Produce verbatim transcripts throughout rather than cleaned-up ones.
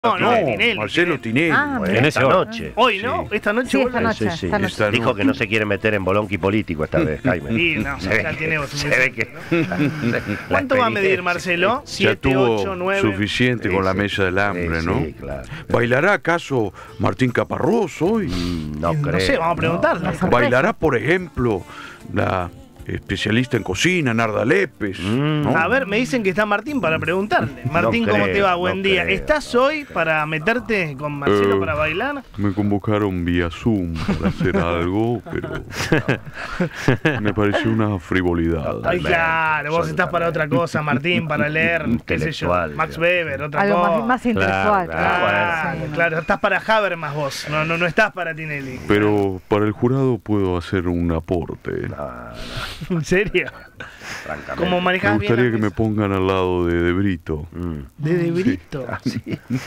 No, no, no, Tinelli, Marcelo Tinelli. Tinelli. Ah, En esa noche. Hoy, Sí. ¿no? Esta noche Sí, vuelve. esta noche. Sí, sí. esta noche. Esta Dijo noche. que no se quiere meter en bolonqui político esta vez, Jaime. Sí, no, Se ve ya que- tenemos se ve que... ¿Cuánto va a medir Marcelo? Ya ¿siete, tuvo ocho, nueve? suficiente Sí, con la sí. mesa del hambre, Sí, ¿no? sí, claro. ¿Bailará acaso Martín Caparrós hoy? No No creo. sé, vamos a preguntarle. no. Sorpresa. ¿Bailará, por ejemplo, la especialista en cocina, Narda Lépez? Mm. ¿no? A ver, me dicen que está Martín para preguntarle. Martín, No ¿cómo creo, te va? no Buen día. creo, ¿Estás no hoy creo. para meterte con Marcelo Eh, para bailar? Me convocaron vía Zoom para hacer algo, pero me pareció una frivolidad. Ay, Totalmente, claro, vos estás para otra absolutamente. cosa, Martín, para leer, qué sé yo, Intelectual, Max ya. Weber, otra Algo cosa. más, más intelectual, claro, claro. Claro, sí, no. claro, estás para Habermas vos, no, no, no estás para Tinelli. Pero para el jurado puedo hacer un aporte. No, no, ¿En serio? francamente. ¿Cómo Me manejás bien gustaría la que me mesa? pongan al lado de De Brito. Mm. De De Brito. Ah, sí.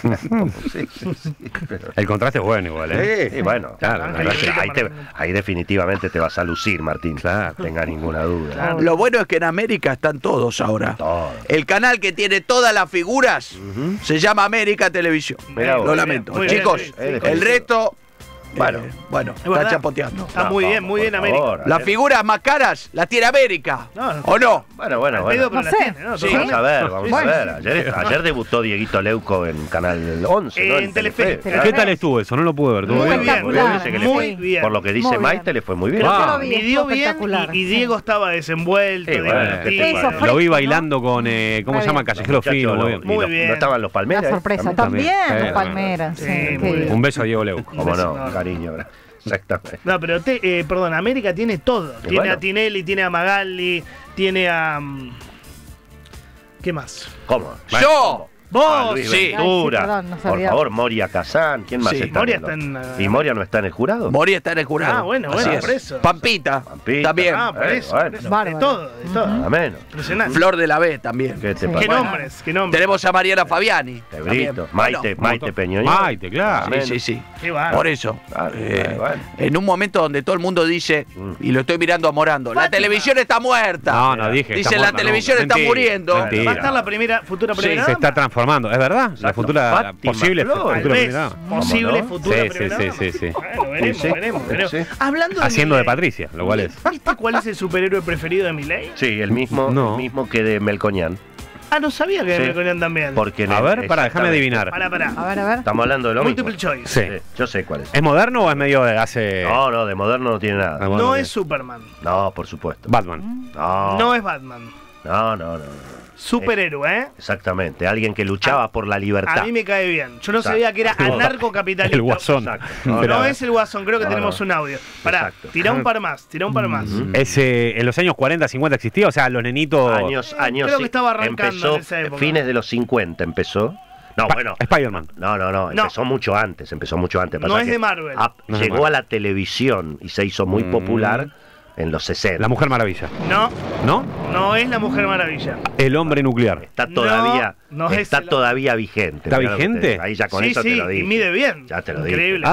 sí, sí, sí, pero... El contraste es bueno igual, ¿eh? Sí, bueno, Claro, claro, Ángel ahí, Brito ahí te- para- ahí definitivamente te vas a lucir, Martín. Claro. Tenga ninguna duda. Claro. Lo bueno es que en América están todos ahora. Todo. El canal que tiene todas las figuras Ujú. se llama América Televisión. Mirá vos. Lo lamento. Muy bien, Chicos, sí, sí, el el resto, Bueno. eh, bueno, Es está verdad. chapoteando. Está No, muy bien, vamos, muy por bien América. favor, a Las ver. figuras más caras las tiene América. No, no. ¿O no? Bueno, bueno, Al bueno. pedo, pero No las sé. tiene, ¿no? Sí. Vamos a ver, vamos Sí, a sí. ver. Ayer, ayer debutó Dieguito Leuco en Canal once, ¿no? En Telefe. Telefe. Pero ¿Qué tal estuvo eso? No lo pude ver. ¿Estuvo Muy bien? bien, Espectacular. Dice que le muy fue- bien. Por lo que dice Muy bien. Maite, le fue muy bien. Creo que Ah. lo vi, Y dio fue bien espectacular, y, y sí. Diego estaba desenvuelto, Sí, bueno, divertido. ¿qué te Eso, parece? fue- Lo vi ¿no? bailando con, eh, ¿cómo Muy se llama? bien. Callejero Muchachos, Fino. lo- Muy bien. y Muy lo- bien. ¿No estaban los La Palmeras? sorpresa. También. También, Sí, los Palmeras. sí, Sí, muy qué bien. bien. Un beso a Diego Leuco. ¿Cómo no? No. Cariño. Exactamente. No, pero, te, eh, perdón, América tiene todo. Y Tiene bueno. a Tinelli, tiene a Magalli, tiene a... mm, ¿Qué más? ¿Cómo? Yo. Vos, Ah, Luis sí. Ventura. Ay, sí, perdón, no Por sabía. favor, Moria Kazán. ¿Quién más Sí. está? Moria en el- está en, ah, ¿Y Moria no está en el jurado? Moria está en el jurado. Ah, bueno, Así bueno, es. por eso. Pampita, Pampita. también. Ah, por Eh, eso. bueno. por eso. De Bárbaro. todo, de todo. Nada menos. Impresionante. Flor de la B también. ¿Qué te Sí. pasa? ¿Qué Bueno. nombres? ¿Qué nombres? Tenemos a Mariana Fabiani. Te también. grito. Maite, Bueno, Maite Peñoño. Maite, claro. Sí, sí, sí. Qué bárbaro. Por eso. Claro, eh, bueno. En un momento donde todo el mundo dice, Mm. y lo estoy mirando a Morando, la Fátima. televisión está muerta. No, no dije. Dice, está la muerta, televisión no. está Mentira, muriendo. mentira. Va a estar la primera, futura Sí, primera Se dama. está transformando, ¿es verdad? La Exacto. futura, la Fátima posible Flor. futura Tal vez, primera dama. posible ¿Cómo no? futura Sí, sí, primera sí, dama. sí, sí. Bueno, veremos, Sí, sí. veremos, veremos. Sí. Hablando de Haciendo de Milei, Patricia, lo cual es. ¿viste cuál es el superhéroe preferido de Milei? Sí, el mismo, No. el mismo que de Melcoñán. Ah, no sabía que Sí. me ponían también. Porque en A el- ver, para, déjame exactamente. adivinar. Pará, pará. A ver, a ver. Estamos hablando de lo Multiple mismo. choice. Sí. Yo sé cuál es. ¿Es moderno o es medio de hace. No, no, de moderno no tiene nada. Ah, bueno, No ok. es Superman. No, por supuesto. Batman. No, No es Batman. no, no, no, no. Superhéroe, ¿eh? Exactamente, alguien que luchaba por la libertad. A mí me cae bien. Yo no Exacto. sabía que era anarcocapitalista. El guasón. Exacto. No, Pero- es el guasón, creo que No, tenemos no. un audio. Pará, Exacto. tirá un par más, tirá un par más. Ese, en los años cuarenta, cincuenta existía, o sea, los nenitos. Años, años. Creo que sí. estaba arrancando Empezó en esa época. fines de los cincuenta empezó. No, Pa- bueno. Spider-Man. No, no, no, No. empezó mucho antes, empezó mucho antes. No Pasa es que de Marvel. a- No es de llegó Marvel. a la televisión y se hizo muy Mm. popular en los sesenta. La Mujer Maravilla. No, ¿No? no es la Mujer Maravilla. El hombre nuclear. Está todavía, No, no es está el- todavía vigente. ¿Está Mirá lo que te vigente? digo. Ahí ya con Sí, eso sí, te lo y dije. mide bien. Ya te lo dije. Increíble.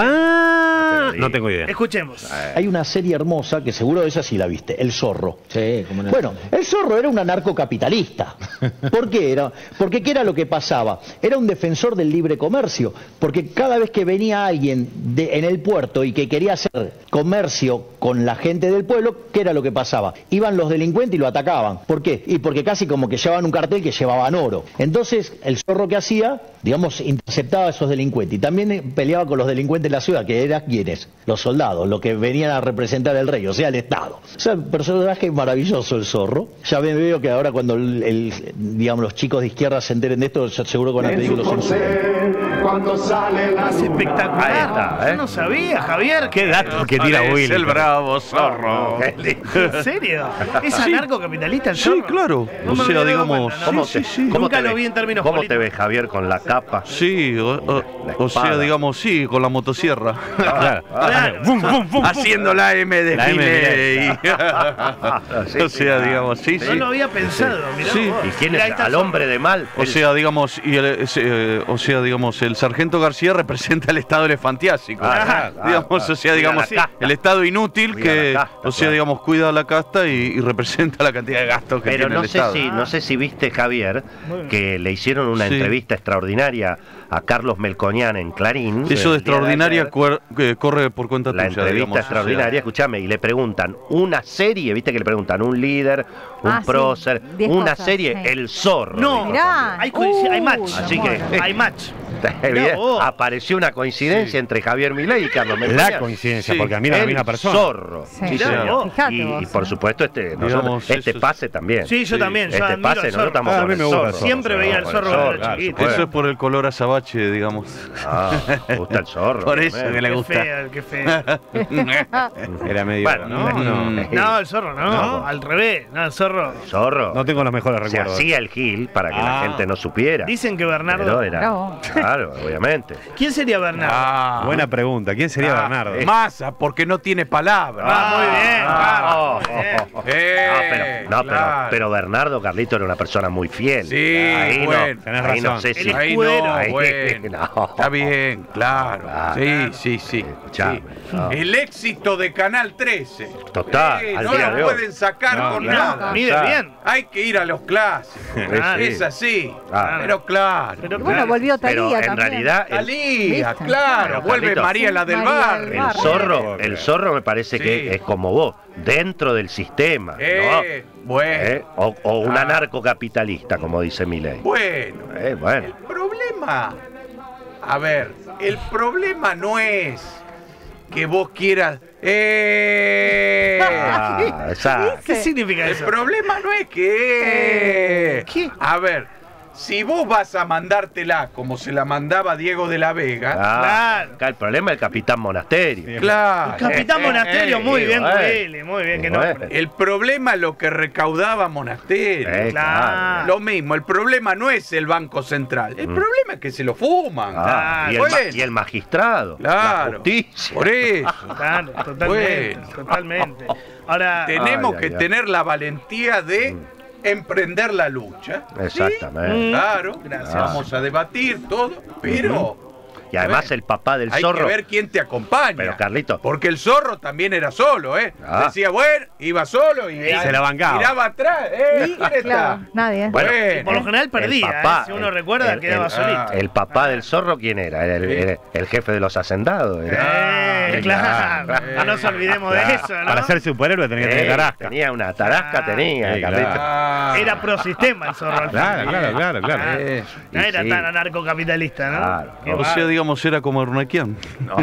Ah, digo. no tengo idea. Escuchemos. Hay una serie hermosa que seguro esa sí la viste, El Zorro. Sí, como no. Bueno, el Zorro era un anarcocapitalista. ¿Por qué era? Porque ¿qué era lo que pasaba? Era un defensor del libre comercio, porque cada vez que venía alguien de- en el puerto y que quería hacer comercio con la gente del pueblo, ¿qué era lo que pasaba? Iban los delincuentes y lo atacaban. ¿Por qué? Y porque casi como que llevaban un cartel que llevaban oro. Entonces, el Zorro que hacía, digamos, interceptaba a esos delincuentes y también eh, peleaba con los delincuentes de la ciudad, que eran quienes, los soldados, los que venían a representar el rey, o sea, el Estado. O sea, un personaje maravilloso el Zorro. Ya me veo que ahora cuando el, el, digamos, los chicos de izquierda se enteren de esto, yo seguro que van a pedir que los censuren. Es espectacular. Ahí está, ¿eh? Yo no sabía, Javier. Qué dato que tira Es Willy. el bravo zorro. Qué lindo. ¿En serio? ¿Es Sí. anarcocapitalista el Sí, zorro? claro. No O me sea, había dado digamos, cuenta, ¿no? ¿Cómo sí, te, sí, sí. cómo Nunca te lo ves- vi en términos ¿Cómo te políticos. ves, Javier, con la capa? Sí, o, o- La o sea, espada. digamos, sí, con la motosierra. Claro. Claro. Bum, bum, bum, bum. Haciendo la M de La M de Milei. Sí, O sí, sea, ah, digamos, sí, No sí. lo había pensado, mirá Sí. vos. ¿Y quién Mirá, es ahí está al el hombre de mal? O El- sea, digamos, y el, ese, eh, o sea, digamos, el sargento García representa el estado elefantiásico. Ah, claro, digamos, claro. o sea, Cuida digamos, la casta. el estado inútil Cuida que, la casta, o sea, claro. digamos, cuida la casta y, y representa la cantidad el gasto que Pero tiene no el sé Estado. si, no sé si viste, Javier, Muy bien. que le hicieron una Sí. entrevista extraordinaria a Carlos Melconian en Clarín. Eso de el día extraordinaria ayer. cuer- que corre por cuenta La tuya, entrevista digamos. extraordinaria, escúchame, y le preguntan una serie, viste que le preguntan un líder, un Ah, sí, prócer, diez una cosas, serie, sí. El Zorro. No. dijo Mirá. Hay, coinci- hay Uy, match. me Así que- muero. hay match. también. Bien, vos. apareció una coincidencia entre Javier Milei y Carlos La Melconian. coincidencia, Sí. porque admira a la El misma persona. Zorro. Sí. Sí, Mirá señor. vos. Fijate Y, vos, y por eh. supuesto, este, nosotros- Digamos, este eso- pase también. Sí, yo Sí. también. Yo Este admiro pase, al nosotros zorro. estamos Ah, a con mí el me gusta el zorro. zorro. Siempre veía el Con el zorro cuando era claro, chiquito. por Eso supuesto. es por el color azabache, digamos. Ah, me gusta el zorro. Por eso también. que le Qué gusta. feo, qué feo. Era medio. Bueno, no, no. No, el zorro no. No. Al revés. No, el zorro. Zorro. No tengo los mejores Se recuerdos. hacía el gil para que la Ah. gente no supiera. Dicen que Bernardo. Pero era. Bravo. Claro, obviamente. ¿Quién sería Bernardo? Ah, Buena pregunta. ¿Quién sería ah, Bernardo? Massa, porque no tiene palabra. Ah, muy bien. Ah, Carlos, muy bien. oh, Eh, no, pero, no, pero, claro. pero Bernardo Carlito era una persona muy fiel. Sí, ahí bueno. no, Tenés ahí no razón. sé si. El Ahí escudero. no, Ahí, bueno. no. Está bien, claro. Claro. Sí, sí, sí. Escuchame, sí. no. El éxito de Canal trece. Total, Eh, al no día lo de hoy. pueden sacar No, con no. nada. Mide Claro. bien. Hay que ir a los clásicos. Ah, Sí. Es así. Ah. Pero claro. Pero Y bueno, claro. volvió Pero Talía en también. realidad el, Talía, ¿Viste? claro. Pero, Vuelve Carlito, María la del María bar. del el Barrio. zorro, el zorro me parece Sí. que es como vos, dentro del sistema, Eh, ¿no? bueno. ¿Eh? O, o un Ah. anarcocapitalista, como dice Milei. Bueno. Eh, bueno. El problema, a ver, el problema no es que vos quieras. ¡Eh! Ah, exacto. ¿Qué significa El eso? problema no es que. ¿Qué? A ver, si vos vas a mandártela como se la mandaba Diego de la Vega, Ah, Claro. acá el problema es el capitán Monasterio. claro. Capitán Eh, eh, Monasterio, eh, muy eh, bien, bueno. Willy, muy bien, qué Bueno. nombre. El problema es lo que recaudaba Monasterio. Eh, Claro. Lo mismo, el problema no es el Banco Central, el Mm. problema es que se lo fuman. Ah, y, el, Bueno. ma- y el magistrado. Claro. La justicia. Por eso. Claro, totalmente, Bueno. totalmente. Ahora, Tenemos Ay, que ay, ay. tener la valentía de emprender la lucha. Exactamente. Mm. Claro, Gracias. vamos a debatir todo, pero Y además bueno, el papá del hay zorro. que ver quién te acompaña. Pero, Carlito. Porque el zorro también era solo, ¿eh? Ah. Decía, bueno, iba solo y, Y se la bancaba. miraba atrás, ¿eh? Sí, ¿Quién está? claro, nadie. Bueno, Bueno, por lo general perdía, el papá, ¿eh? Si uno el- recuerda, el- quedaba el- solito. El papá del zorro, ¿quién era? Era el, Sí. era el jefe de los hacendados. Era. Eh, Ah, claro, claro. no nos olvidemos de eso, ¿no? Para ser superhéroe tenía que Eh, tener tarasca. tenía una tarasca, Ah. tenía, Sí, Carlito. claro. Ah. Era prosistema el zorro. al Claro, fin. claro, claro, claro. Ah, Eh, No y era sí. tan anarcocapitalista, ¿no? Claro. Qué O sea, bárbaro. digamos, era como Arnaquian. No,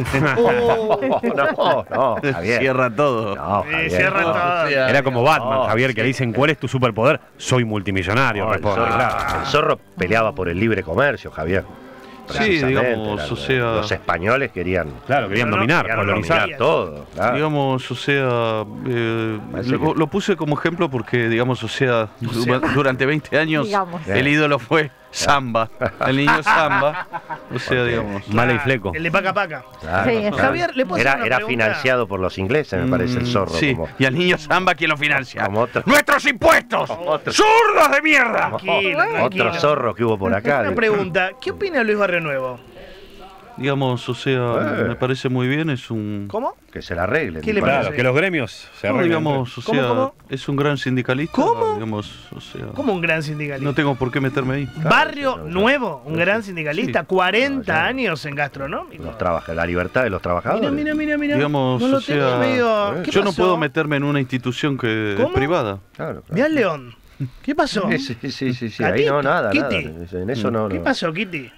no, no, Javier. Cierra todo. No, Sí, Javier, cierra no. todo. o sea, Era como Batman, No, Javier, que le dicen, ¿cuál es tu superpoder? Soy multimillonario, No, el, responde. zorro, Claro. el zorro peleaba por el libre comercio, Javier. Sí, Precisamente, digamos, era- o sea- Los españoles querían, Claro, querían No, no, dominar, querían colonizar. dominar todo. claro. Digamos, o sea, eh, Parece lo, que- lo puse como ejemplo porque, digamos, o sea, du- durante veinte años Digamos. el ídolo fue Samba, el niño Samba, o sea, digamos. Mala y fleco. El de Paca Paca. Claro, Sí, claro. Javier, ¿le puedo hacer Era, una era pregunta? financiado por los ingleses, me parece, el Mm, zorro. Sí, Como, y al niño Samba, ¿quién lo financia? como otro, ¡Nuestros impuestos! otro, ¡Zurdos de mierda! Tranquilo, otro tranquilo. zorro que hubo por acá. Una pregunta, ¿qué opina Luis Barrio Nuevo? Digamos, o sea, Eh. me parece muy bien, es un... ¿Cómo? Que se la arreglen. ¿Qué le parece. Claro, que los gremios se No, arreglen. digamos, o ¿Cómo, sea, cómo? es un gran sindicalista. ¿Cómo? Digamos, o sea, Como un gran sindicalista. no tengo por qué meterme ahí. Barrio Claro, sí, Nuevo, un sí, gran sí. sindicalista, Sí. cuarenta No, ya. años en gastronómico. Los trabaja- la libertad de los trabajadores. Mira, mira, mira, mira. Digamos, no lo o sea, tenía medio... ¿Qué Yo no pasó? puedo meterme en una institución que ¿Cómo? es privada. Claro, Ve al claro. León. ¿Qué pasó? Sí, sí, sí, sí, sí. Ahí Gatito, no, nada, nada. Kitty. En eso no, ¿Qué no. pasó, Kitty?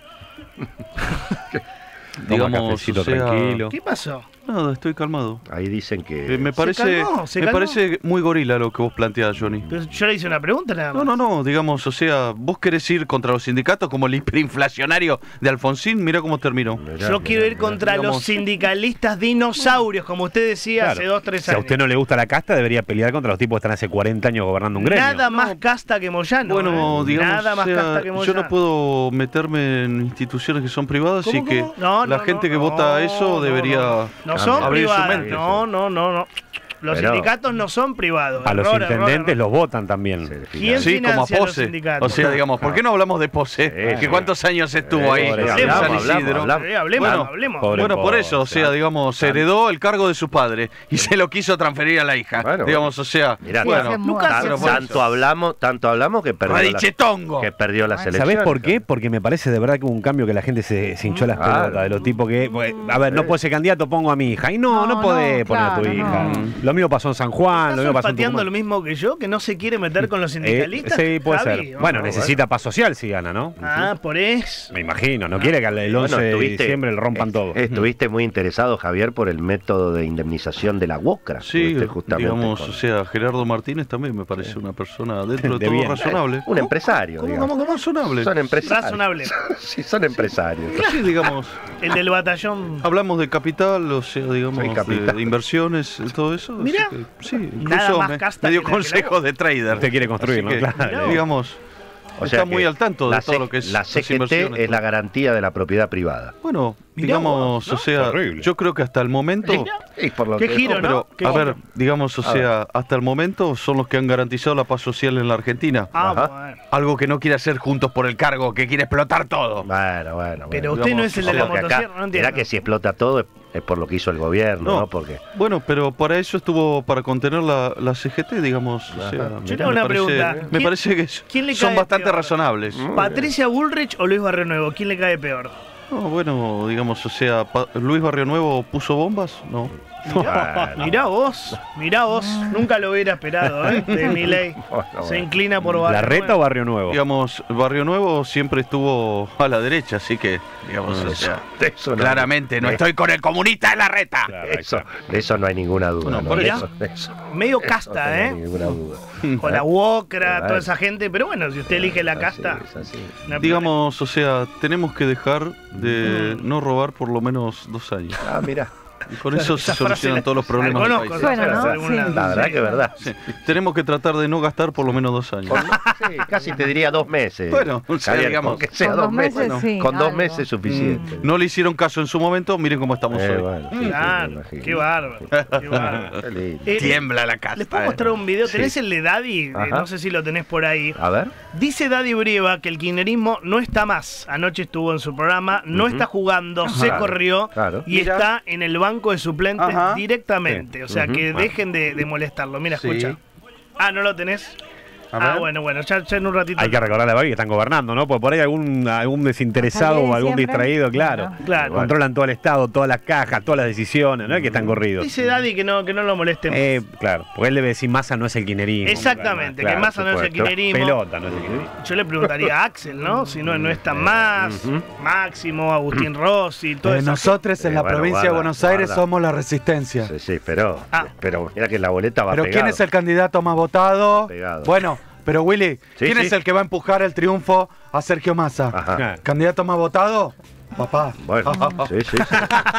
Toma Digamos, cafecito o sea, tranquilo. ¿Qué pasó? Nada, estoy calmado. Ahí dicen que... Eh, me Se parece, calmó, se me calmó. parece muy gorila lo que vos planteás, Johnny. Pero yo le hice una pregunta nada No, más. no, no, digamos, o sea, vos querés ir contra los sindicatos como el hiperinflacionario de Alfonsín, mira cómo terminó. Mirá, Yo mirá, quiero ir mirá. contra los digamos- sindicalistas dinosaurios, como usted decía Claro. hace dos, tres Si a años. usted no le gusta la casta, debería pelear contra los tipos que están hace cuarenta años gobernando un gremio. Nada más casta que Moyano. Bueno, ¿eh? digamos, Nada más o sea, casta que yo Moyano. no puedo meterme en instituciones que son privadas ¿Cómo, y que cómo? No, la no, gente no, que no, vota eso no, debería No, no son abrir su privadas. mente. No, no, no, no. Los Pero- sindicatos no son privados. A los Error, intendentes error, error. los votan también. ¿Quién Sí, como a financia los Pose. sindicatos? O sea, digamos, ¿por qué no hablamos de Pose? Sí, que sí. cuántos años estuvo Eh, ahí hablamos, en San hablamos, Isidro. hablamos. Eh, hablemos, Bueno, hablemos. pobre Bueno, por eso, o Pose, sea, digamos, se heredó el cargo de su padre y se lo quiso transferir a la hija. Bueno, digamos, o sea, Mirá, bueno, Nunca Tan- se pero por tanto eso. hablamos, tanto hablamos que perdió la, Radichetongo. que perdió la selección. ¿Sabés por qué? Porque me parece de verdad que hubo un cambio que la gente se, se hinchó las Claro. pelotas. De los tipos que, pues, a ver, no puedo ser candidato, pongo a mi hija. Y no, no, No, podés no, poner a tu claro, hija. no. Lo mío pasó en San Juan, lo ¿Estás mío pasó en pateando Tucumán. lo mismo que yo, que no se quiere meter con los Eh, sindicalistas? sí, puede Javi, ser. ¿o Bueno, no? necesita paz social si gana, ¿no? Ah, por eso. Me imagino, no quiere que el once Bueno, de estuviste- diciembre le rompan est- todo. Estuviste muy interesado, Javier, por el método de indemnización de la UOCRA. Sí, Estuviste justamente digamos, con- o sea, Gerardo Martínez también me parece una persona dentro de, De todo bien. razonable. un empresario, ¿Cómo, digamos. cómo, cómo razonable? Son empresarios. Razonable. Sí, son empresarios. Sí, digamos, El del batallón. hablamos de capital, o sea, digamos, Soy de, capital. de inversiones, todo eso. así Mirá. que, sí, Nada incluso más me, casta me dio que la- que la consejos de trader. Usted quiere construir, Así ¿no? que, Claro. digamos, O sea está que muy al tanto de la todo C- lo que es La las C G T inversiones, es la todo. garantía de la propiedad privada. Bueno, Mirá digamos, vos, ¿no? o sea, Horrible. yo creo que hasta el momento... Y por lo Qué que- giro, No, pero, ¿no? Qué a giro. ver, digamos, o A sea, hasta el momento son los que han garantizado la paz social en la Argentina. Ah, Ajá. bueno. Algo que no quiere hacer Juntos por el Cargo, que quiere explotar todo. Bueno, bueno, Pero bueno. usted no digamos, es el de la Ojo que acá- motosierra, no entiendo. Mirá que si explota todo es, es por lo que hizo el gobierno, ¿no? No. Porque Bueno, pero para eso estuvo, para contener la, la C G T, digamos. O sea, Yo me tengo una parece- pregunta. Me ¿Quién- parece que quién le son cae bastante peor? razonables. ¿Patricia Bullrich o Luis Barrio Nuevo? ¿Quién le cae peor? No, bueno, digamos, o sea, pa- ¿Luis Barrio Nuevo puso bombas? No. Mirá, mirá vos, mirá vos. Nunca lo hubiera esperado, ¿eh? De Milei. Bueno, Se bueno. inclina por Barrio ¿La Reta o Nuevo. Barrio Nuevo? Digamos, Barrio Nuevo siempre estuvo a la derecha, así que, digamos, o sea, Eso no- claramente no eh, estoy con el comunista de la Reta. Claro, Eso, exacto. de eso no hay ninguna duda. Bueno, ¿no? por De eso. eso, de eso- Medio eso casta, no ¿eh? hay ninguna duda. Con la UOCRA, Claro. toda esa gente. Pero bueno, si usted elige la Así, casta. es así. no hay Digamos, o sea, tenemos que dejar de Mm. no robar por lo menos dos años. Ah, mira. Y con eso se Esa frase solucionan la- todos los problemas la del conozco, país. esa Bueno, frase ¿no? de algún Sí. lado. La verdad que es verdad. Sí. Tenemos que tratar de no gastar por lo menos dos años. Con- sí, casi te diría dos meses. Bueno, o sea, Javier, digamos, con que sea Con dos dos meses. meses, bueno, sí, con dos algo. meses es suficiente. No le hicieron caso en su momento, miren cómo estamos Eh, hoy. bueno, sí, sí, me Claro, imagino. qué bárbaro. Qué bárbaro. Qué lindo. Eh, Tiembla la casa. Les puedo eh. mostrar un video. Sí. ¿Tenés el de Daddy? Eh, Ajá. No sé si lo tenés por ahí. A ver. Dice Daddy Brieva que el kirchnerismo no está más. Anoche estuvo en su programa, no está jugando, se Claro, corrió claro. y Mira. está en el banco de suplentes Ajá. directamente. O sea, Ujú. que Bueno. dejen de, de molestarlo. Mira, Sí. escucha. Ah, ¿no lo tenés? A Ah, ver. bueno, bueno, ya, ya en un ratito. Hay que recordarle a Babi que están gobernando, ¿no? Porque por ahí algún, algún desinteresado Hasta el o algún diciembre. distraído, claro. Claro. Claro. Controlan todo el Estado, todas las cajas, todas las decisiones, no es que están corridos. Dice Daddy que no, que no lo molesten. Eh, claro, porque él debe decir Massa no es el kirchnerismo. Exactamente, Claro, que Massa no es el supuesto. kirchnerismo. Pelota, no es el kirchnerismo. Yo le preguntaría a Axel, ¿no? Si no, no está más, Máximo, Agustín Rossi, todo Eh, eso. nosotros en Eh, la bueno, provincia de guarda, Buenos Aires guarda. somos la resistencia. Sí, sí, pero, Ah. pero mira que la boleta va Pero pegado. ¿quién es el candidato más votado? Pegado. Bueno, pero Willy, Sí, ¿quién sí. es el que va a empujar el triunfo a Sergio Massa? Ajá. ¿Candidato más votado? Papá. Bueno, sí, sí, sí.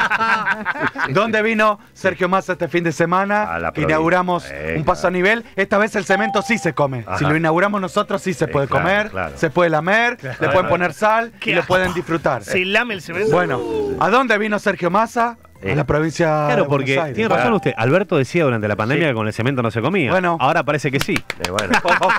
¿Dónde vino Sergio Massa este fin de semana? A la Que inauguramos provincia. Eh, un paso a nivel. Esta vez el cemento sí se come. Ajá. Si lo inauguramos nosotros sí se Eh, puede claro, comer, claro. se puede lamer, le pueden poner sal Qué y lo asco. pueden disfrutar. Se lame el cemento. Bueno, ¿a dónde vino Sergio Massa? Eh. A la provincia Claro, de porque Buenos Aires. tiene razón usted. Alberto decía durante la pandemia que con el cemento no se comía. Bueno. Ahora parece que sí. Eh, bueno.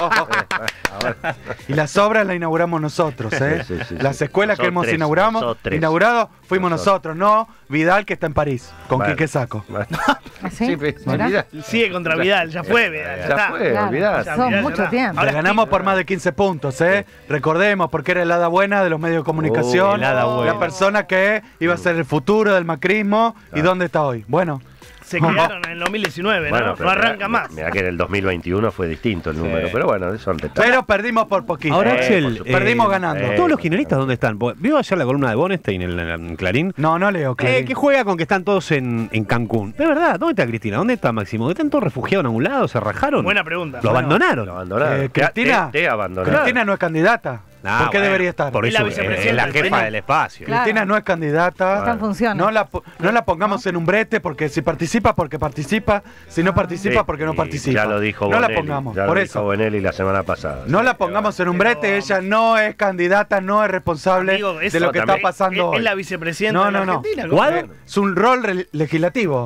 A ver. Y las obras las inauguramos nosotros, ¿eh? Sí, sí, sí, las sí. escuelas que hemos Nosotres, inauguramos, nosotres. inaugurado fuimos Nosotros. nosotros, no Vidal que está en París, con Bueno. Quique Saco. Bueno. ¿Así? Sí, me- Mirá. olvidá. Sigue contra Vidal, ya fue Vidal, ya, Ya está. fue, Claro. olvidá. Ya, Son Vidal, ya mucho está. tiempo. Ahora Le ganamos por más de quince puntos, ¿eh? Recordemos, porque era el hada buena de los medios de comunicación, el hada buena. la persona que iba a ser el futuro del macrismo, ¿y dónde está hoy? Bueno, Se quedaron en el dos mil diecinueve, ¿no? Bueno, No pero arranca mirá- más. Mirá que en el dos mil veintiuno fue distinto el número, pero bueno, son detalles. pero perdimos por poquito. Ahora, Eh, Axel, por supuesto. Perdimos eh, ganando. eh, ¿Todos los kirchneristas dónde están? Porque ¿vio ayer la columna de Bonestein en, en- en Clarín? No, no leo, Eh, Clarín. que juega con que están todos en, en Cancún. De verdad, ¿dónde está Cristina? ¿Dónde está Máximo? ¿Están todos refugiados en algún lado? ¿Se rajaron? Buena pregunta. ¿Lo Bueno, abandonaron? Lo abandonaron. Eh, Te- Cristina, te, te abandonaron. Cristina no es candidata. Nah, ¿Por qué bueno, debería estar? Por Es la eso, vicepresidenta es la del jefa Perú. del espacio. Claro. Cristina no es candidata. Está en funciones. No la, po- no la pongamos en un brete porque si participa, porque participa. Si no participa, Sí, porque no y participa. Ya lo dijo No la Bonelli, pongamos, ya por lo eso. dijo Bonelli la semana pasada. No la pongamos en un brete, ella no es candidata, no es responsable Amigo, es- de lo que está también- pasando Es, hoy. es la vicepresidenta No, de la no, no. Argentina. ¿cómo? ¿Cuál? Eh, Es un rol re- legislativo.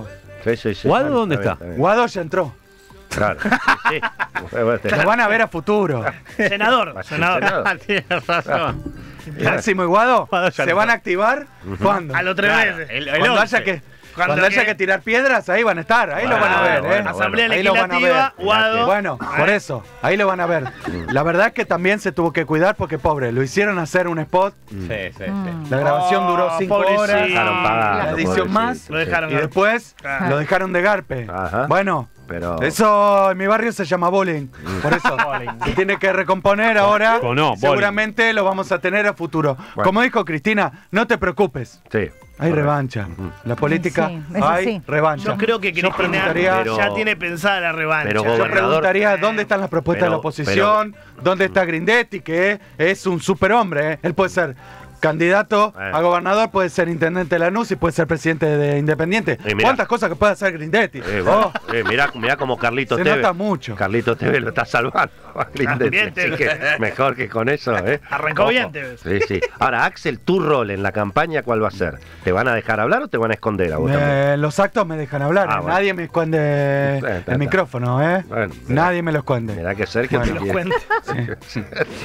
Sí, sí, sí. ¿Guado dónde bien, está? bien. Guado ya entró. Claro. Sí, sí. Lo van a ver a futuro. Senador, Va a ser senador. senador. Tienes razón. Máximo y Guado Guado ya se entró. van a activar. ¿Cuándo? A los tres Claro, meses. el- el Cuando once. haya que, Cuando cuando haya que- que tirar piedras, ahí van a estar. Ahí lo van a Bueno, ver, bueno, ¿eh? bueno. Asamblea Ahí lo van a Legislativa, ver. Guado. Bueno, por eso, ahí lo van a ver. La verdad es que también se tuvo que cuidar porque, pobre, lo hicieron hacer un spot. Sí, sí, sí. La grabación Oh, duró cinco pobrecito. horas. Dejaron pagar. La edición más. Lo dejaron. Y después Claro. lo dejaron de garpe. Ajá. Bueno, Pero. eso en mi barrio se llama bowling. Por eso se tiene que recomponer ahora. O no, bowling. Seguramente lo vamos a tener a futuro. Bueno. Como dijo Cristina, no te preocupes. Sí. Hay revancha. La política, Sí, es hay así. revancha. Yo creo que Yo Cristina preguntaría, Pero- ya tiene pensada la revancha. pero yo gobernador- preguntaría dónde están las propuestas Pero- de la oposición, dónde está Grindetti, que es un superhombre. ¿eh? Él puede ser candidato Eh. a gobernador, puede ser intendente de Lanús y puede ser presidente de Independiente. Y mirá. ¿Cuántas cosas que puede hacer Grindetti? Eh, bueno, Oh, eh, mirá, mirá como Carlitos se Tevez. nota mucho. Carlitos Tevez lo está salvando. Bien, Así Tevez. que mejor que con eso, ¿eh? Arrancó Ojo. bien, Tevez. Sí, sí. Ahora, Axel, tu rol en la campaña, ¿cuál va a ser? ¿Te van a dejar hablar o te van a esconder a vos también? Eh, los actos me dejan hablar. Ah, eh. bueno. Nadie me esconde Sí, está, el está. micrófono, ¿eh? Bueno, mirá. Nadie me lo esconde. Mirá que Sergio Bueno. te Los quiere- cuentes.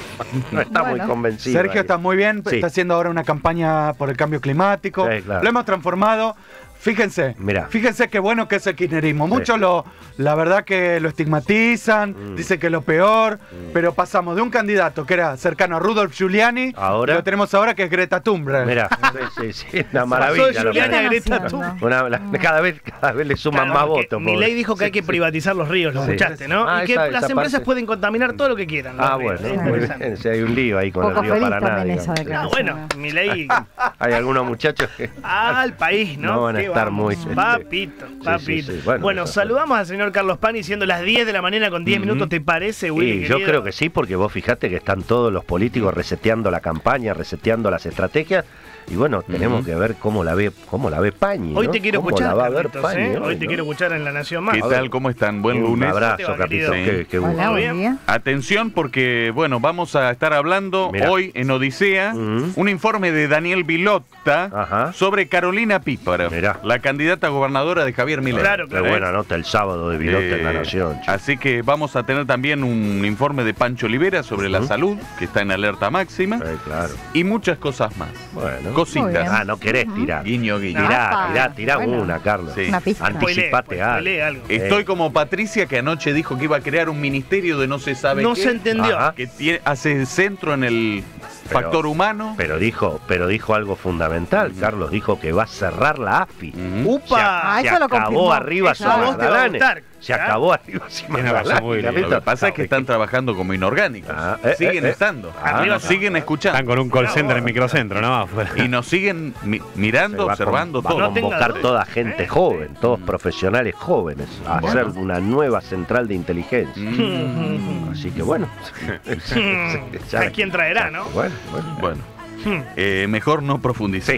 no está muy Bueno. convencido. Sergio ahí. está muy bien, Sí. está haciendo ahora una campaña por el cambio climático. Sí, claro. Lo hemos transformado. Fíjense, Mirá. fíjense qué bueno que es el kirchnerismo. Muchos lo, la verdad que lo estigmatizan, Mm. dicen que es lo peor, pero pasamos de un candidato que era cercano a Rudolf Giuliani, Ahora. y lo tenemos ahora que es Greta Thunberg. Mirá, sí, sí, sí, una Pasó maravilla. de lo que Giuliani a hay. Greta haciendo? Thunberg. Una- la- cada, vez, cada vez le suman Claro, más porque votos. Milei pobre. dijo que hay que privatizar los ríos, lo Sí. escuchaste, ¿no? Ah, y que esa- las esa empresas parte. pueden contaminar todo lo que quieran. los Ah, ríos. bueno, Es muy interesante. bien. Si hay un lío ahí con Poco el río feliz Paraná. también esa digamos. No, declaración. bueno, Milei Hay algunos muchachos que. al país, ¿no? No van a ¿Qué estar vamos? muy, este, Papito, sí, papito. sí, sí. Bueno, Bueno, eso- saludamos al señor Carlos Pani siendo las diez de la mañana con diez minutos, ¿te parece, Willy? Sí, yo querido? creo que sí, porque vos fijate que están todos los políticos reseteando la campaña, reseteando las estrategias. Y bueno, tenemos que ver cómo la ve, cómo la ve Pañi. Hoy ¿no? te quiero ¿Cómo escuchar, la va a ver Carlitos, Pañi ¿eh? hoy, Hoy te ¿no? quiero escuchar en La Nación Más. ¿Qué tal? ¿Cómo están? Buen Un lunes. abrazo, ¿Cómo te va, Carlitos. querido? Qué, qué gusto. Hola, bien? buen día. Atención porque, bueno, vamos a estar hablando Mirá. hoy en Odisea Mm. un informe de Daniel Vilotta Ajá. sobre Carolina Píparo, Mirá. la candidata a gobernadora de Javier Milei. Claro, Qué claro. buena nota el sábado de Vilotta en La Eh, Nación. chico. Así que vamos a tener también un informe de Pancho Olivera sobre la Ujú. salud, que está en alerta máxima, Eh, claro. y muchas cosas más. Bueno. Muy Cositas. bien. Ah, no querés tirar. Guiño, guiño. Tirá, Apa. tirá, tirá Bueno. una, Carlos. Sí. Una pista. Anticipate Spoilee, algo. spoilee algo. Estoy Eh. como Patricia, que anoche dijo que iba a crear un ministerio de no se sabe No qué, se entendió. Ajá. que tiene, hace centro en el Pero- factor humano. Pero dijo, pero dijo algo fundamental, Carlos, dijo que va a cerrar la A F I. Ujú. ¡Upa! Ah, Se eso lo acabó confirmó. arriba Eso a vos te va a Magdalane. gustar, Se ¿ah? acabó arriba sin Tiene razón, Magdalane. Willy. ¿La Lo que viste? pasa es que están trabajando como inorgánicos. Ah, eh, siguen eh, eh. estando. Ah, Arriba no, siguen no. escuchando. Están con un call center en microcentro, nada más. Y nos siguen mi- Se mirando, va a observando con- va todo. a No tenga convocar duda. toda gente Eh. joven, todos profesionales jóvenes, a hacer una nueva central de inteligencia. Mm, Así que bueno. ¿A quién traerá, no? Bueno, bueno. bueno, eh, mejor no profundicé.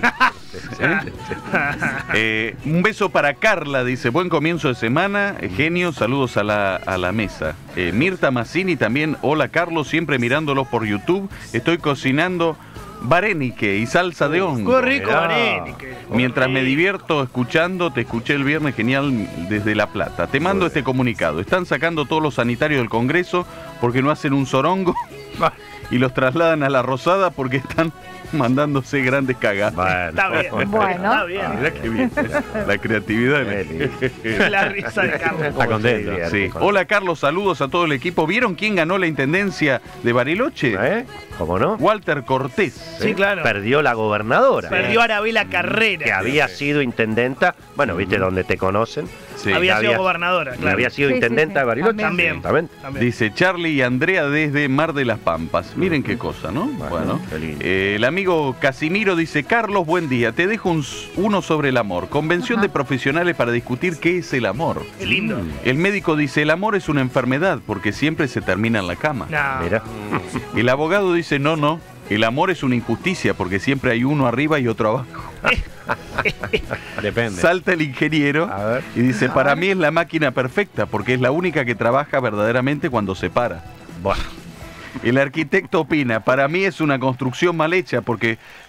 Eh, un beso para Carla, dice, buen comienzo de semana, eh, genio, saludos a la, a la mesa. Eh, Mirta Mazzini también, hola Carlos, siempre mirándolos por YouTube, estoy cocinando varenique y salsa de hongo. ¡Qué rico, Mirá. Varenique! Mientras me Sí. divierto escuchando, te escuché el viernes genial desde La Plata. Te mando este comunicado. Están sacando todos los sanitarios del Congreso porque no hacen un sorongo y los trasladan a La Rosada porque están mandándose grandes cagadas. Bueno. Está bien. Bueno. Está bien. Mirá qué bien. La creatividad. Eli. La risa de Carlos. Está contento. ¿Cómo se Sí. divierte? Hola Carlos, saludos a todo el equipo. ¿Vieron quién ganó la intendencia de Bariloche? ¿Eh? ¿Cómo no? Walter Cortés. Sí, claro. Perdió la gobernadora. Perdió a Arabela Carrera. Que había sido intendenta, bueno, viste donde te conocen. Sí. Había sido había- gobernadora, Y claro. había sido Sí, sí, intendenta sí. de Bariloche. También. Exactamente. También. Dice Charlie y Andrea desde Mar de las Pampas. Miren qué cosa, ¿no? Bueno. qué lindo. Eh, el amigo Casimiro dice, Carlos, buen día. Te dejo un s- uno sobre el amor. Convención Ajá. de profesionales para discutir qué es el amor. Qué lindo. El médico dice, el amor es una enfermedad porque siempre se termina en la cama. No. Mira. El abogado dice, no, no. El amor es una injusticia porque siempre hay uno arriba y otro abajo. Depende. Salta el ingeniero A ver. y dice, para mí es la máquina perfecta porque es la única que trabaja verdaderamente cuando se para. Bueno. El arquitecto opina, para mí es una construcción mal hecha porque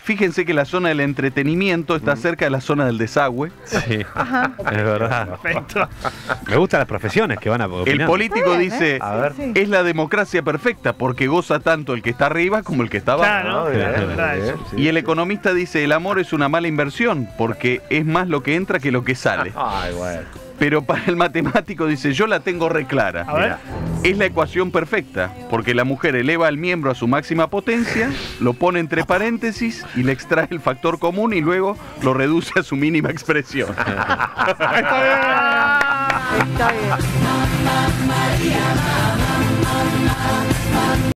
fíjense que la zona del entretenimiento está cerca de la zona del desagüe. Sí, Ajá. es verdad. Perfecto. Me gustan las profesiones que van a opinar. El político Está bien, dice, A ver. Sí. es la democracia perfecta porque goza tanto el que está arriba como el que está abajo. Claro, Ah, bien, es verdad bien, eso. sí. Y el economista dice, el amor es una mala inversión porque es más lo que entra que lo que sale. Ay, bueno. Pero para el matemático dice, yo la tengo reclara. A ver. Es la ecuación perfecta, porque la mujer eleva al miembro a su máxima potencia, lo pone entre paréntesis y le extrae el factor común y luego lo reduce a su mínima expresión. Está bien.